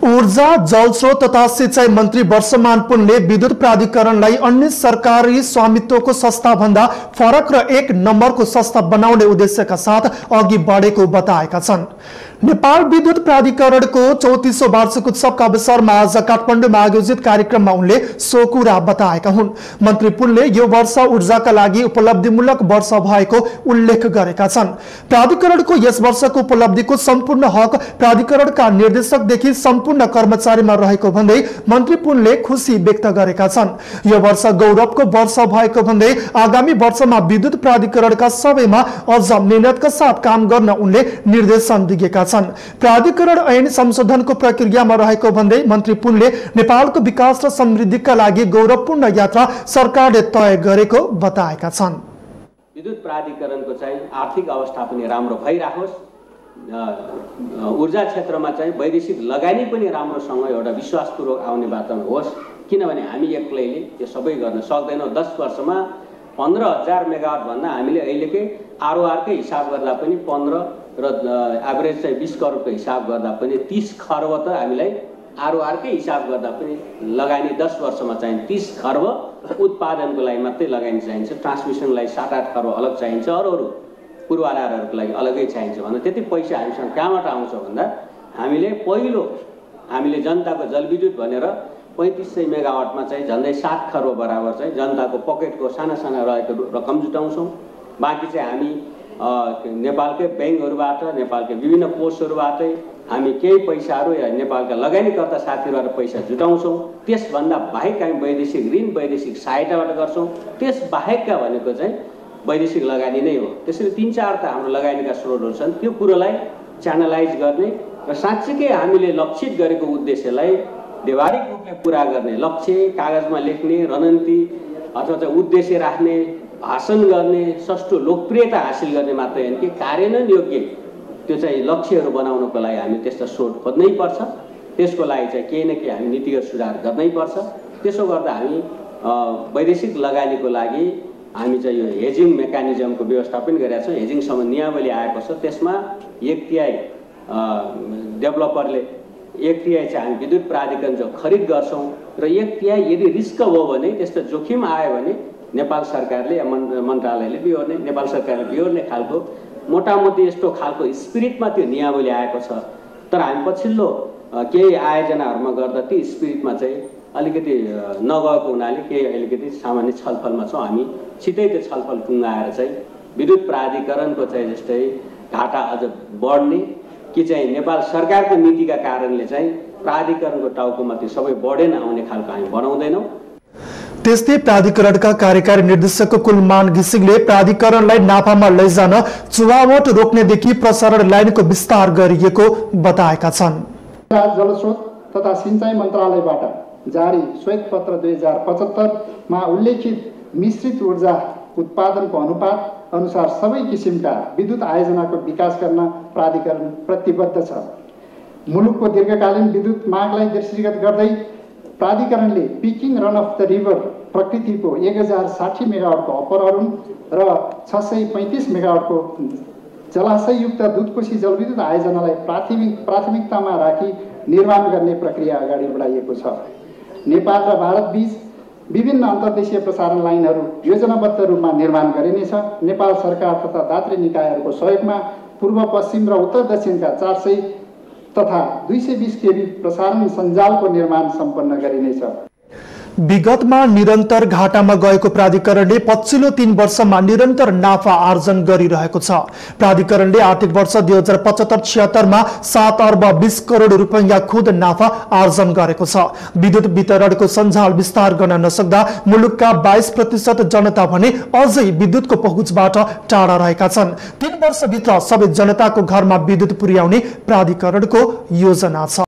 ऊर्जा जलस्रोत तथा सिंचाई मन्त्री वर्षमान पुनले विद्युत प्राधिकरणलाई अन्य सरकारी स्वामित्वको संस्था भन्दा फरक र एक नम्बरको संस्था बनाउने उद्देश्यका साथ अघि बढेको बताएका छन्। नेपाल विद्युत प्राधिकरणको 34औं वार्षिक उत्सवका अवसरमा आज काठमाडौँमा आयोजित कार्यक्रममा उनले सो कुरा बताएका हुन्। मन्त्री पुनले यो वर्ष ऊर्जाका लागि उपलब्धिमूलक वर्ष भएको उल्लेख गरेका छन्। प्राधिकरणको यस वर्षको उपलब्धिको सम्पूर्ण हक प्राधिकरणका निर्देशकदेखि सम्पूर्ण कर्मचारीमा रहेको भन्दै मन्त्री पुनले खुशी व्यक्त गरेका छन्। यो वर्ष गौरवको वर्ष भएको भन्दै आगामी वर्षमा विद्युत प्राधिकरणका सबैमा अझ मेहनतका साथ काम गर्न उनले निर्देशन दिएका छन्। प्राधिकरण ऐन संशोधनको प्रक्रियामा रहेको भन्दै मन्त्री पुनले नेपालको विकास र समृद्धिका लागि गौरवपूर्ण यात्रा सरकारले तय गरेको बताएका छन्। विद्युत प्राधिकरणको चाहिँ आर्थिक अवस्था पनि राम्रो भइराखोस्, ऊर्जा क्षेत्रमा चाहिँ वैदेशिक लगानी पनि राम्रोसँग एउटा विश्वासपूर्वक आउने वातावरण होस्, किनभने हामी एक्लैले यो सबै गर्न सक्दैनौँ। 10 वर्षमा 15,000 मेगावाट भन्दा हामीले अहिलेकै आरओआरकै हिसाब गर्दा पनि 15 र एभरेज चाहिँ 20 करोडको हिसाब गर्दा पनि 30 खर्ब त हामीलाई आरओआरकै हिसाब गर्दा पनि लगानी 10 वर्षमा चाहिँ 30 खर्ब उत्पादनको लागि मात्रै लगानी चाहिन्छ। ट्रान्समिसनलाई 7-8 खर्ब अलग चाहिन्छ, अरू पूर्वाधारहरूको लागि अलगै चाहिन्छ भन्दा त्यति पैसा हामीसँग कहाँबाट आउँछ भन्दा हामीले जनताको जलविद्युत भनेर 3500 मेगावाटमा चाहिँ झन्डै 7 खर्ब बराबर चाहिँ जनताको पकेटको साना रहेको रकम जुटाउँछौँ। बाँकी चाहिँ हामी नेपालकै ब्याङ्कहरूबाट, नेपालकै विभिन्न कोषहरूबाटै हामी केही पैसाहरू या नेपालका लगानीकर्ता साथीहरूबाट पैसा जुटाउँछौँ। त्यसभन्दा बाहेक हामी वैदेशिक ऋण, वैदेशिक सहायताबाट गर्छौँ। त्यस बाहेकका भनेको चाहिँ वैदेशिक लगानी नै हो। त्यसरी 3-4 त हाम्रो लगानीका स्रोतहरू छन्। त्यो कुरोलाई च्यानलाइज गर्ने र साँच्चीकै हामीले लक्षित गरेको उद्देश्यलाई व्यवहारिक रूपले पुरा गर्ने, लक्ष्य कागजमा लेख्ने, रणनीति अथवा चाहिँ उद्देश्य राख्ने, भाषण गर्ने, सस्तो लोकप्रियता हासिल गर्ने मात्रै होइन कि कार्यान्वयन योग्य त्यो चाहिँ लक्ष्यहरू बनाउनको लागि हामी त्यस्ता स्रोत खोज्नै पर्छ। त्यसको लागि चाहिँ केही न केही हामी नीतिगत सुधार गर्नै पर्छ। त्यसो गर्दा हामी वैदेशिक लगानीको लागि हामी चाहिँ यो हेजिङ मेकानिजमको व्यवस्था पनि गरेका छौँ। हेजिङ सम्बन्धी नियमावली आएको छ, त्यसमा 1/3 डेभलपरले, 1/3 चाहिँ हामी विद्युत प्राधिकरण जो खरिद गर्छौँ र 1/3 यदि रिस्क हो भने, त्यस्तो जोखिम आयो भने नेपाल सरकारले या मन्त्रालयले बिहोर्ने, नेपाल सरकारले बिहोर्ने खालको मोटामोटी यस्तो खालको स्पिरिटमा त्यो नियमावली आएको छ। तर हामी पछिल्लो केही आयोजनाहरूमा गर्दा ती स्पिरिटमा चाहिँ अलिकति नगएको हुनाले केही अलिकति सामान्य छलफलमा छौँ। हामी छिटै त्यो छलफल टुङ्गाएर चाहिँ विद्युत प्राधिकरणको चाहिँ जस्तै घाटा अझ बढ्ने कि चाहिँ नेपाल सरकारको नीतिका कारणले चाहिँ प्राधिकरणको टाउकोमा त्यो सबै बढेन आउने खालको हामी बनाउँदैनौँ। त्यस्तै प्राधिकरणका कार्यकारी निर्देशक कुलमान घिसिङले प्राधिकरणलाई नाफामा लैजान चुहावट रोक्नेदेखि प्रसारण लाइनको विस्तार गरिएको बताएका छन्। जलस्रोत तथा सिंचाई मन्त्रालयबाट जारी श्वेत पत्र 2075 मा उल्लेखित मिश्रित ऊर्जा उत्पादनको अनुपात अनुसार सबै किसिमका विद्युत आयोजनाको विकास गर्न प्राधिकरण प्रतिबद्ध छ। मुलुकको दीर्घकालीन विद्युत मागलाई दृष्टिगत गर्दै प्राधिकरणले peaking run of the river प्रकृतिको 1060 मेगावाटको अप्पर अरुण र 635 मेगावाटको जलाशययुक्त दुधकोशी जलविद्युत आयोजनालाई प्राथमिकतामा राखी निर्माण गर्ने प्रक्रिया अगाडि बढाइएको छ। नेपाल र भारत बीच विभिन्न अन्तर्देशीय प्रसारण लाइनहरू योजनाबद्ध रूपमा निर्माण गरिनेछ। नेपाल सरकार तथा दात्री निकायहरूको सहयोगमा पूर्व पश्चिम र उत्तर दक्षिणका 400 तथा 220 केबी प्रसारण सञ्जालको निर्माण सम्पन्न गरिनेछ। विगतमा निरन्तर घाटामा गएको प्राधिकरणले पछिल्लो 3 वर्षमा निरन्तर नाफा आर्जन गरिरहेको छ। प्राधिकरणले आर्थिक वर्ष 2075-76 मा 7 अर्ब 20 करोड रुपैयाँ खुद नाफा आर्जन गरेको छ। विद्युत वितरणको सञ्जाल विस्तार गर्न नसक्दा मुलुकका 22% जनता भने अझै विद्युतको पहुँचबाट टाढा रहेका छन्। 3 वर्षभित्र सबै जनताको घरमा विद्युत पुर्याउने प्राधिकरणको योजना छ।